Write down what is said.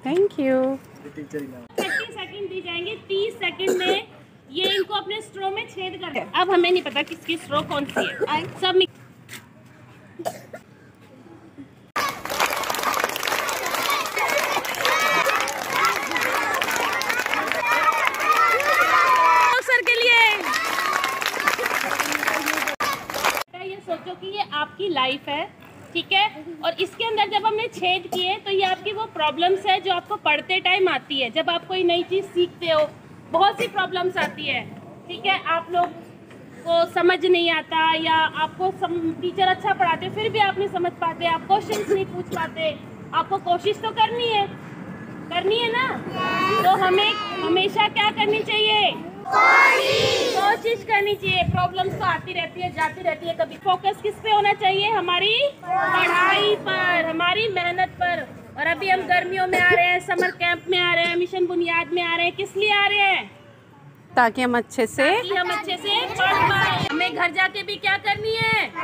Thank you. 30 second दी जाएंगे। 30 second में ये इनको अपने स्ट्रो में छेद कर। अब हमें नहीं पता किसकी स्ट्रो कौन सी है। सब सर के लिए ये सोचो कि ये आपकी लाइफ है, ठीक है, और इसके अंदर जब हमने छेद किए तो ये आपकी वो प्रॉब्लम्स है जो आपको पढ़ते टाइम आती है। जब आप कोई नई चीज़ सीखते हो बहुत सी प्रॉब्लम्स आती है, ठीक है, आप लोग को समझ नहीं आता या आपको टीचर अच्छा पढ़ाते फिर भी आप नहीं समझ पाते, आप क्वेश्चंस नहीं पूछ पाते। आपको कोशिश तो करनी है ना, तो हमें हमेशा क्या करनी चाहिए? कोशिश करनी चाहिए। प्रॉब्लम्स तो आती रहती है, जाती रहती है, कभी फोकस किस पे होना चाहिए? हमारी पढ़ाई पर, हमारी मेहनत पर। और अभी हम गर्मियों में आ रहे हैं, समर कैंप में आ रहे हैं, मिशन बुनियाद में आ रहे हैं। किस लिए आ रहे हैं? ताकि हम अच्छे से पढ़ पाए। हमें घर जाके भी क्या करनी है?